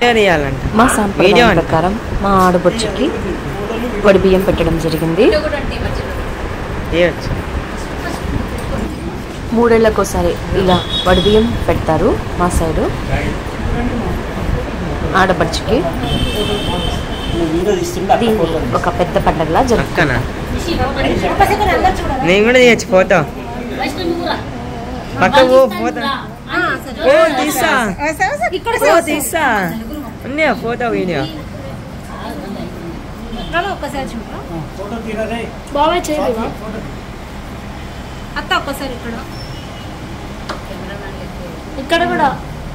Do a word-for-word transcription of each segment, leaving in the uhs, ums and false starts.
మా సంప్రదాయం ప్రకారం మా ఆడపడుచుకి వడి బియ్యం పెట్టడం జరిగింది. మూడేళ్లకోసారి ఇలా వడి బియ్యం పెడతారు మా సైడు ఆడపడుచుకి. దీన్ని ఒక పెద్ద పండగలా జరుపుతాను. నేను కూడా తీయచ్చు ఫోటో. పక్కకు ఫోటో తీసా తీసా ఉన్నాయా ఫోటో వీడియో ఒక్కసారి బాగా చేయలేవా అత్త? ఒక్కసారి ఇక్కడ ఇక్కడ కూడా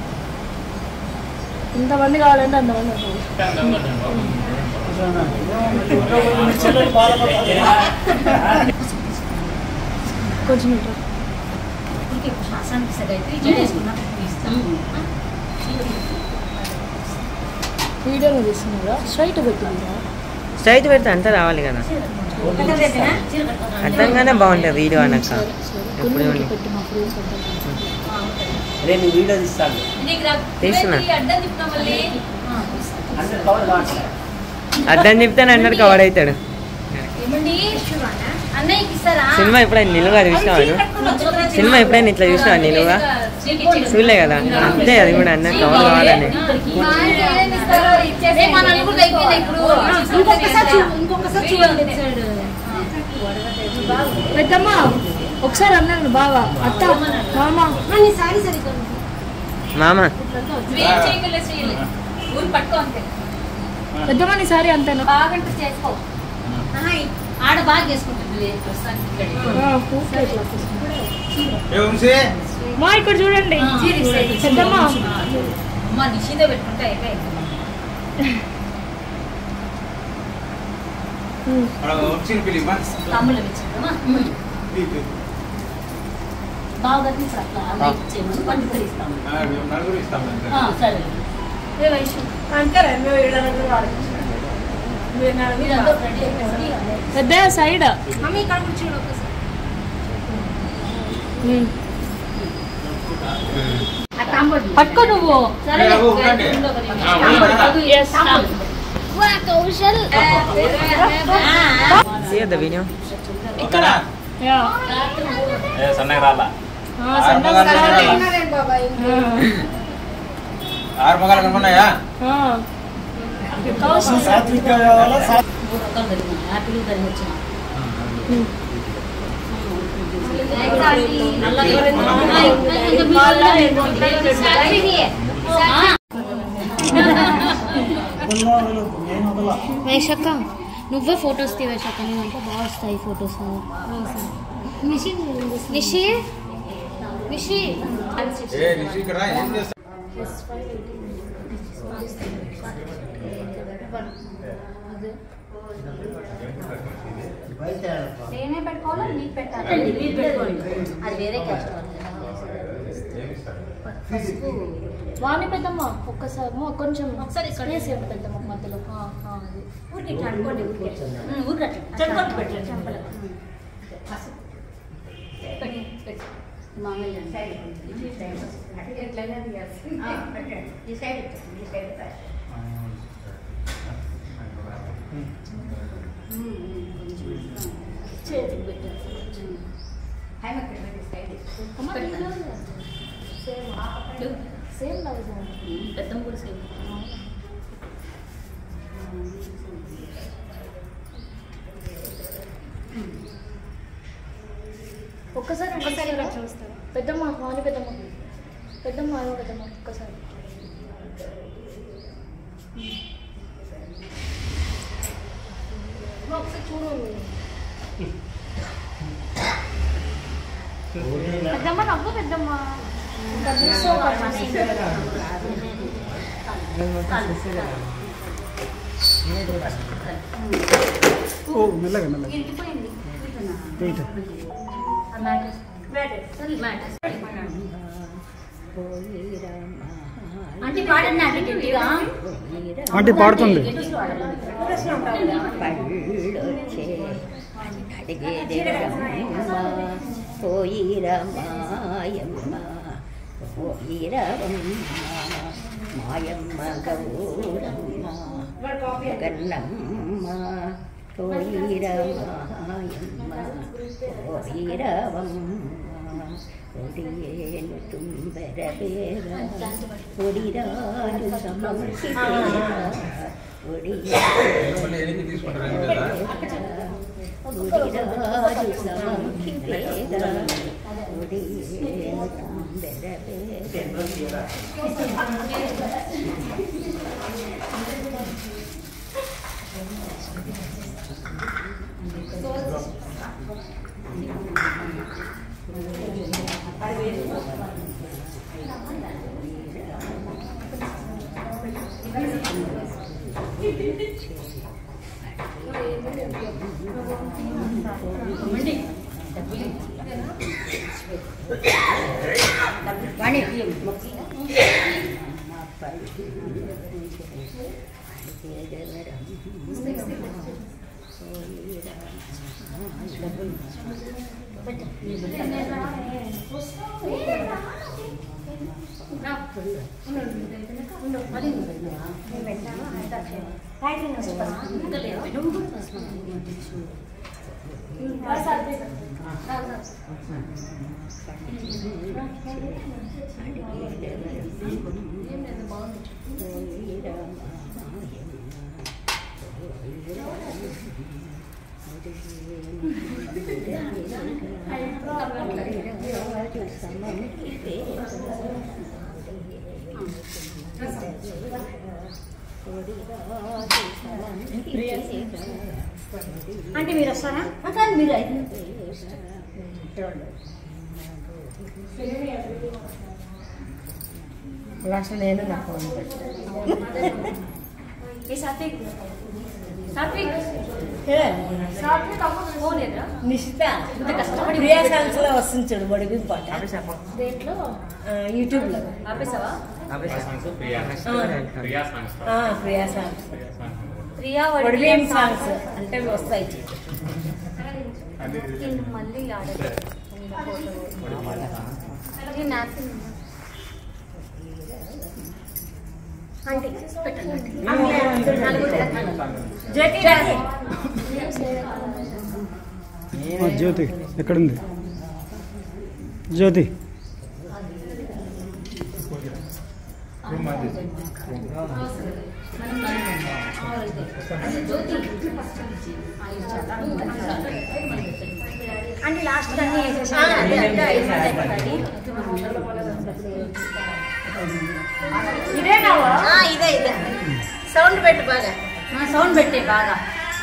ఇంతమంది కావాలంటే అంతమంది కొంచెం వీడియోలో తీస్తున్నారా? స్ట్రైట్ పెట్టిందా? స్ట్రైట్ పెడితే అంతా రావాలి కదా, అర్థంగానే బాగుంటుంది వీడియో అన్నాక. తీస్తున్నా అడ్డం చెప్తాను అన్నాడు కవర్ అవుతాడు. సినిమా ఎప్పుడైనా నిలువుగా చూసినావు? సినిమా ఎప్పుడైనా ఇట్లా చూసినావా నిలువుగా? చూడలే కదా, అంతే అది కూడా అన్న కవర్ కావాలని. పెద్దమ్మా ఒకసారి అన్నాడు బావా అత్త మామ మామ పెద్దమ్మ నీ సారీ అంతేనా? ఆడ బాగా చేసుకుంటుంది. మా ఇక్కడ చూడండి పెద్దమ్మ నిషిద పెట్టుకుంటా తమ్ముళ్ళు ఇచ్చిందమ్మా బాగా సరే పెద్ద సైడ్ పట్టుకో నువ్వు. వీడియో ఇక్కడ ఆరు మగాలు కనుకున్నాయా? వేషక్క నువ్వే ఫొటోస్ తీ వేషక్క, నేనంటే బాగా వస్తాయి ఫొటోస్. నిషి నిషి నిషి నేనే పెట్టుకోవాలా నీకు పెట్టాలి? అది వేరే క్యాస్ట్ వాణి పెద్దమ్మ ఒక్కసారి కొంచెం ఒకసారి స్పేస్ ఇవ్వండి పెద్దమ్మ మధ్యలో. ఊరికి ఇట్లా అనుకోండి, ఊరికి ఊరికి చెప్పుకోండి పెట్టండి చెంపలు పెట్టి పెట్టి మామూలు సైడ్ ఎట్లయినా పెట్టండి. ఈ సైడ్ ఈ సైడ్ చేతికి పెట్టండి. సేమ్ పెద్దమ్మ కూడా సేమ్. ఒక్కసారి ఒక్కసారి చూస్తాను పెద్దమ్మ మాని పెద్దమ్మ పెద్దమ్మ మాని పెద్దమ్మ ఒక్కసారి ఒకసారి చూడు పెద్దమ్మ నవ్వు పెద్దమ్మ మెల్లగా మెల్లగా అంటే పాడండి అంటే గట్టిగా అంటే పాడుతుంది. మాయమ్మ గౌరమ్మ గన్నమ్మ తోయిరమాయమ్మ తోయిరవమ్మ ఒడియేను తుంబెరవేర ఒడిరాజు సమంకితేర ఒడిరాజు సమంకితేర ఒడియేను తుంబెరవేర అంటే మీరు వస్తారా కానీ మీరు లాస్ట్ నేను నాకు నిషిత ప్రియా సాంగ్స్ లో వస్తుంది చూడు బడిగి పాట యూట్యూబ్ లో ప్రియా సాంగ్స్ వడిబియ్యం సాంగ్స్ అంటే వస్తాయి మళ్ళీ జ్యోతి ఎక్కడుంది జ్యోతి అంటే లాస్ట్ అన్ని ఇదే ఇదే ఇదే సౌండ్ పెట్టు బాగా సౌండ్ పెట్టే బాగా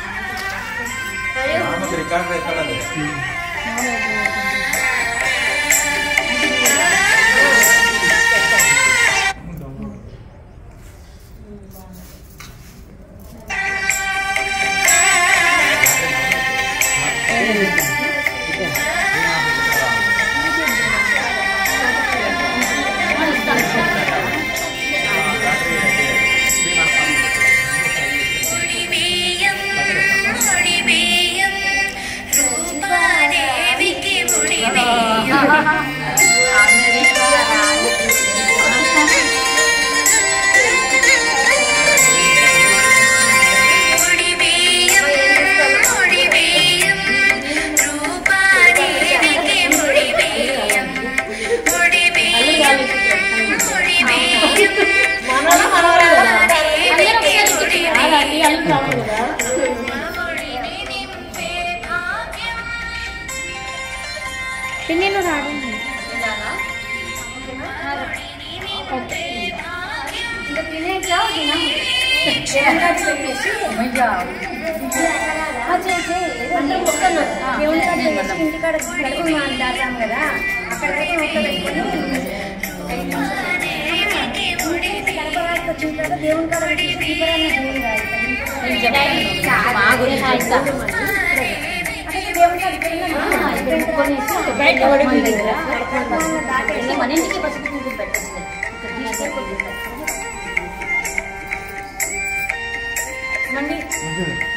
పిన్నీళ్ళు రాడు ఇంటికాడ దాటాం కదా అక్కడికైతే మొక్క పెట్టుకొని వచ్చిన తర్వాత దేవుని కాడ మన ఇంటికి పసుపు కుంకుమ పెట్టండి మండి